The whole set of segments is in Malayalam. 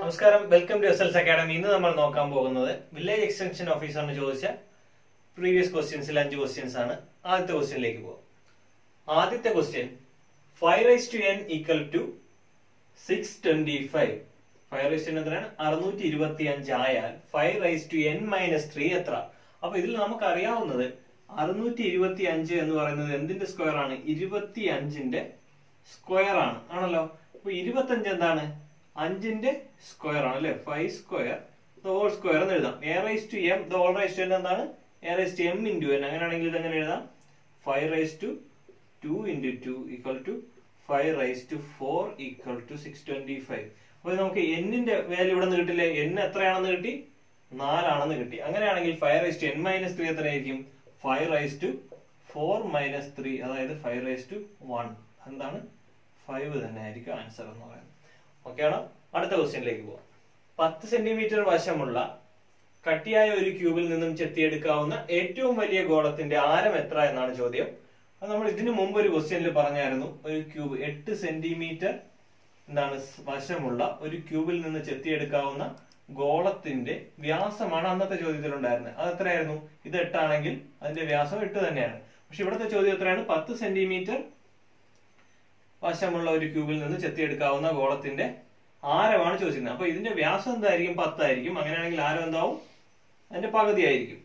നമസ്കാരം, വെൽക്കം ടു എസ്എൽസ് അക്കാഡമി. ഇന്ന് നമ്മൾ നോക്കാൻ പോകുന്നത് വില്ലേജ് എക്സ്റ്റൻഷൻ ഓഫീസറിന് ചോദിച്ച പ്രീവിയസ് ക്വസ്റ്റ്യൻസിൽ 5 ക്വസ്റ്റ്യൻസ് ആണ്. ആദ്യത്തെ ക്വസ്റ്റ്യനിലേക്ക് പോകാം. ആദ്യത്തെ ക്വസ്റ്റ്യൻ 5n = 625. 5n എത്രയാണ്? 625 ആയാൽ 5n - 3 എത്ര? അപ്പൊ ഇതിൽ നമുക്ക് അറിയാവുന്നത് 625 എന്ന് പറയുന്നത് എന്തിന്റെ സ്ക്വയർ ആണ്? 25ന്റെ സ്ക്വയർ ആണ്, ആണല്ലോ. അപ്പൊ 25 എന്താണ്? 5ന്റെ സ്ക്വയർ ആണ് അല്ലെ? 5 സ്ക്വയർ ഹോൾ സ്ക്വയർ എന്ന് എഴുതാം. a⁻m എന്താണ്? a⁻m × n. അങ്ങനെയാണെങ്കിൽ ഇത് എങ്ങനെ എഴുതാം? 5⁻2 × 2 = 5⁻4 = 625. അപ്പൊ നമുക്ക് n-ന്റെ വാല്യൂ ഇവിടെ നിന്ന് കിട്ടില്ലേ? n എത്രയാണെന്ന് കിട്ടി? 4 ആണെന്ന് കിട്ടി. അങ്ങനെയാണെങ്കിൽ 5n - 3 എത്രയായിരിക്കും? 5⁻4 - 3, അതായത് 5⁻1. എന്താണ്? 5 തന്നെ ആയിരിക്കും ആൻസർ എന്ന് പറയുന്നത്. ഓക്കെ ആണോ? അടുത്ത ക്വസ്റ്റ്യനിലേക്ക് പോവാം. 10 സെന്റിമീറ്റർ വശമുള്ള കട്ടിയായ ഒരു ക്യൂബിൽ നിന്നും ചെത്തിയെടുക്കാവുന്ന ഏറ്റവും വലിയ ഗോളത്തിന്റെ ആരം എത്ര എന്നാണ് ചോദ്യം. അത് നമ്മൾ ഇതിനു മുമ്പ് ഒരു ക്വസ്റ്റ്യനിൽ പറഞ്ഞായിരുന്നു. ഒരു ക്യൂബ് 8 സെന്റിമീറ്റർ വശമുള്ള ഒരു ക്യൂബിൽ നിന്ന് ചെത്തിയെടുക്കാവുന്ന ഗോളത്തിന്റെ വ്യാസമാണ് അന്നത്തെ ചോദ്യത്തിൽ ഉണ്ടായിരുന്നത്. അത് എത്രയായിരുന്നു? ഇത് 8 ആണെങ്കിൽ അതിന്റെ വ്യാസം 8 തന്നെയാണ്. പക്ഷെ ഇവിടുത്തെ ചോദ്യം എത്രയാണ്? 10 സെന്റിമീറ്റർ വശമുള്ള ഒരു ക്യൂബിൽ നിന്ന് ചെത്തിയെടുക്കാവുന്ന ഗോളത്തിന്റെ ആരമാണ് ചോദിക്കുന്നത്. അപ്പൊ ഇതിന്റെ വ്യാസം എന്തായിരിക്കും? 10 ആയിരിക്കും. അങ്ങനെയാണെങ്കിൽ ആരം എന്താവും? അതിന്റെ പകുതി ആയിരിക്കും.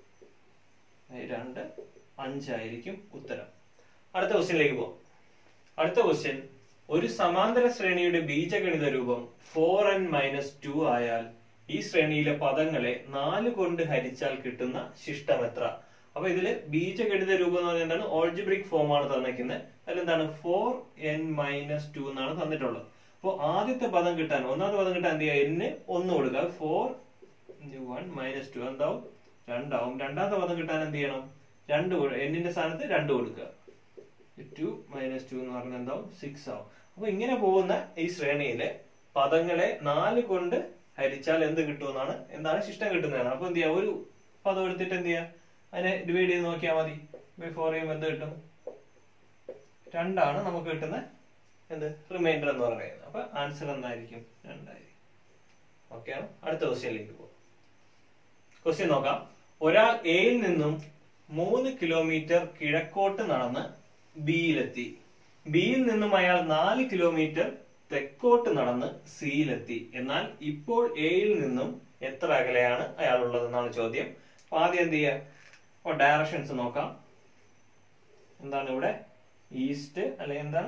2 5 ആയിരിക്കും ഉത്തരം. അടുത്ത ക്വസ്റ്റ്യനിലേക്ക് പോകാം. അടുത്ത ക്വസ്റ്റ്യൻ, ഒരു സമാന്തര ശ്രേണിയുടെ ബീജഗണിത രൂപം 4n - 2 ആയാൽ ഈ ശ്രേണിയിലെ പദങ്ങളെ 4 കൊണ്ട് ഹരിച്ചാൽ കിട്ടുന്ന ശിഷ്ടം എത്ര? അപ്പൊ ഇതില് ബീജഗണിത രൂപം എന്ന് പറഞ്ഞാൽ എന്താണ്? ഓൾജിബ്രിക് ഫോം ആണ് തന്നിരിക്കുന്നത്. അതിലെന്താണ്? 4n - 2 എന്നാണ് തന്നിട്ടുള്ളത്. അപ്പൊ ആദ്യത്തെ പദം കിട്ടാൻ, ഒന്നാമത്തെ പദം കിട്ടാൻ എന്ത് ചെയ്യുക? n 1 കൊടുക്കുക. 4 × 1 - 2 എന്താവും? 2 ആവും. രണ്ടാമത്തെ പദം കിട്ടാൻ എന്ത് ചെയ്യണം? n-ന്റെ സ്ഥാനത്ത് 2 കൊടുക്കുക. 2 - 2 എന്ന് പറഞ്ഞാൽ എന്താവും? 6 ആവും. അപ്പൊ ഇങ്ങനെ പോകുന്ന ഈ ശ്രേണിയിലെ പദങ്ങളെ 4 കൊണ്ട് ഹരിച്ചാൽ എന്ത് കിട്ടുമെന്നാണ്, എന്താണ് ശിഷ്ടം കിട്ടുന്നതാണ്. അപ്പൊ എന്ത് ചെയ്യാം? ഒരു പദം എടുത്തിട്ട് എന്ത് ചെയ്യാം? അതിനെ ഡിവൈഡ് ചെയ്ത് നോക്കിയാൽ മതി. 4 ചെയ്യുമ്പോൾ എന്ത് കിട്ടും? 2 ആണ് നമുക്ക് കിട്ടുന്ന എന്ത് റിമൈൻഡർ എന്ന് പറയുന്നത്. അപ്പൊ ആൻസർ എന്തായിരിക്കും? 2 ആയിരിക്കും. ഓക്കെ ആണ്. അടുത്ത ക്വസ്റ്റ്യനിലേക്ക് പോകും. ക്വസ്റ്റ്യൻ നോക്കാം. ഒരാൾ എയിൽ നിന്നും 3 കിലോമീറ്റർ കിഴക്കോട്ട് നടന്ന് ബിയിലെത്തി. ബിയിൽ നിന്നും അയാൾ 4 കിലോമീറ്റർ തെക്കോട്ട് നടന്ന് സിയിലെത്തി. എന്നാൽ ഇപ്പോൾ എയിൽ നിന്നും എത്ര അകലെയാണ് അയാൾ ഉള്ളതെന്നാണ് ചോദ്യം. അപ്പൊ ആദ്യം എന്ത് ചെയ്യുക? ഡയറക്ഷൻസ് നോക്കാം. എന്താണ് ഇവിടെ? ഈസ്റ്റ് അല്ലെ എന്താണ്?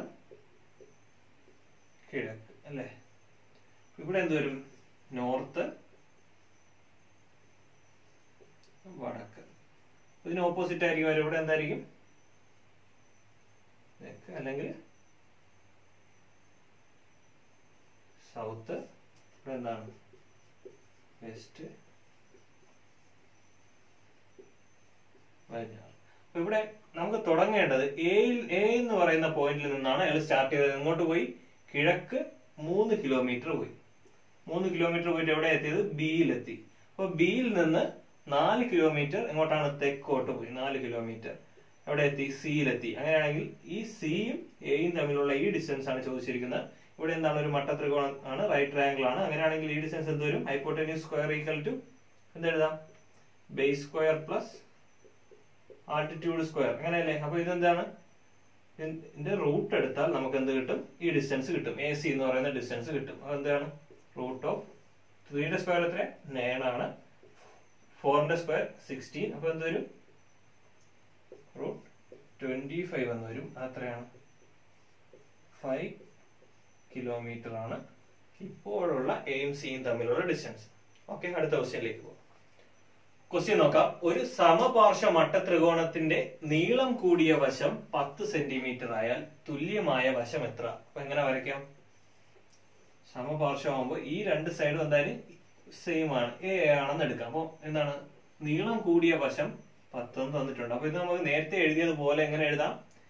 കിഴക്ക് അല്ലെ? ഇവിടെ എന്ത് വരും? നോർത്ത്, വടക്ക്. ഇതിന് ഓപ്പോസിറ്റ് ആയിരിക്കും വരും. ഇവിടെ എന്തായിരിക്കും? തെക്ക് അല്ലെങ്കിൽ സൗത്ത്. ഇവിടെ എന്താണ്? വെസ്റ്റ്, പടിഞ്ഞാറ്. അപ്പൊ ഇവിടെ നമുക്ക് തുടങ്ങേണ്ടത് എ എന്ന് പറയുന്ന പോയിന്റിൽ നിന്നാണ് അയാൾ സ്റ്റാർട്ട് ചെയ്തത്. ഇങ്ങോട്ട് പോയി കിഴക്ക് 3 കിലോമീറ്റർ പോയി. 3 കിലോമീറ്റർ പോയിട്ട് എവിടെ എത്തിയത്? ബിയിലെത്തി. അപ്പൊ ബിയിൽ നിന്ന് 4 കിലോമീറ്റർ എങ്ങോട്ടാണ്? തെക്കോട്ട് പോയി. 4 കിലോമീറ്റർ എവിടെ എത്തി? സിയിലെത്തി. അങ്ങനെയാണെങ്കിൽ ഈ സിയും എയും തമ്മിലുള്ള ഈ ഡിസ്റ്റൻസ് ആണ് ചോദിച്ചിരിക്കുന്നത്. ഇവിടെ എന്താണ്? ഒരു മട്ടത്രികോണം ആണ്, റൈറ്റ് ട്രയാങ്കിൾ ആണ്. അങ്ങനെയാണെങ്കിൽ ഈ ഡിസ്റ്റൻസ് എന്ത് വരും? ഹൈപ്പോട്ടന്യൂസ് സ്ക്വയർ = എന്തെഴുതാം? Base square plus altitude square. അങ്ങനെയല്ലേ? അപ്പൊ ഇതെന്താണ്? ഇതിന്റെ റൂട്ട് എടുത്താൽ നമുക്ക് എന്ത് കിട്ടും? ഈ ഡിസ്റ്റൻസ് കിട്ടും. AC എന്ന് പറയുന്ന ഡിസ്റ്റൻസ് കിട്ടും. അതെന്താണ്? √3ന്റെ സ്ക്വയർ എത്ര? 9 ആണ്. 4ന്റെ സ്ക്വയർ 16. അപ്പൊ എന്ത് വരും? √25 എന്ന് വരും. അത്രയാണ് 5 കിലോമീറ്റർ ആണ് ഇപ്പോഴുള്ള എയും സിയും തമ്മിലുള്ള ഡിസ്റ്റൻസ്. ഓക്കെ, അടുത്ത ക്വസ്റ്റ്യനിലേക്ക് പോകാം. ക്വസ്റ്റ്യൻ നോക്കാം. ഒരു സമപാർശ്വ മട്ടത്രികോണത്തിന്റെ നീളം കൂടിയ വശം 10 സെന്റിമീറ്റർ ആയാൽ തുല്യമായ വശം എത്ര? അപ്പൊ എങ്ങനെ വരയ്ക്കാം? സമപാർശ്വമാകുമ്പോൾ ഈ രണ്ട് സൈഡും എന്തായാലും സെയിം ആണ്, എ ആണെന്ന് എടുക്കാം. അപ്പൊ എന്താണ്? നീളം കൂടിയ വശം 10 എന്ന് തന്നിട്ടുണ്ട്. അപ്പൊ ഇത് നമുക്ക് നേരത്തെ എഴുതിയതുപോലെ എങ്ങനെ എഴുതാം?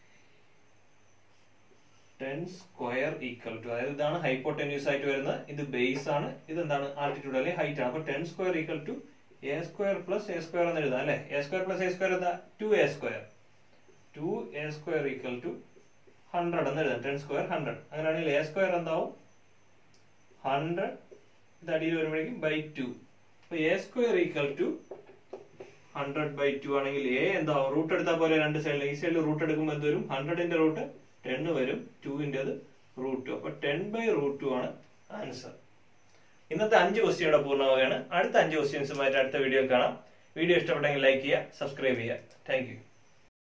10 സ്ക്വയർ = അതായത് ഇതാണ് ഹൈപ്പോട്ടന്യൂസ് ആയിട്ട് വരുന്നത്. ഇത് ബേസ് ആണ്. ഇത് എന്താണ്? ആൾട്ടിറ്റ്യൂഡ് അല്ലെങ്കിൽ ഹൈറ്റ് ആണ്. അപ്പൊ 10 square = a square plus a square എന്ന് എഴുതാം അല്ലെ? a square plus a square എന്താ? 2a square. 2a സ്ക്വയർ = 100 എന്ന് എഴുതാം. 10 സ്ക്വയർ 100. അങ്ങനെയാണെങ്കിൽ a സ്ക്വയർ എന്താവും? 100 ഇത് അടിയിൽ വരുമ്പോഴേക്കും ബൈ 2. അപ്പൊ a സ്ക്വയർ ഈക്വൽ ടു 100/2 ആണെങ്കിൽ a എന്താവും? റൂട്ട് എടുത്താൽ പോലെ രണ്ട് സൈഡിൽ. ഈ സൈഡിൽ റൂട്ട് എടുക്കുമ്പോൾ എന്ത് വരും? 100ന്റെ റൂട്ട് 10 വരും, 2ന്റേത് √2. അപ്പൊ 10/√2 ആണ് ആൻസർ. ഇന്നത്തെ 5 ക്വസ്റ്റ്യനുടെ പൂർണ്ണമാവുകയാണ്. അടുത്ത 5 ക്വസ്റ്റ്യൻസുമായിട്ട് അടുത്ത വീഡിയോ കാണാം. വീഡിയോ ഇഷ്ടപ്പെട്ടെങ്കിൽ ലൈക്ക് ചെയ്യുക, സബ്സ്ക്രൈബ് ചെയ്യുക. Thank U.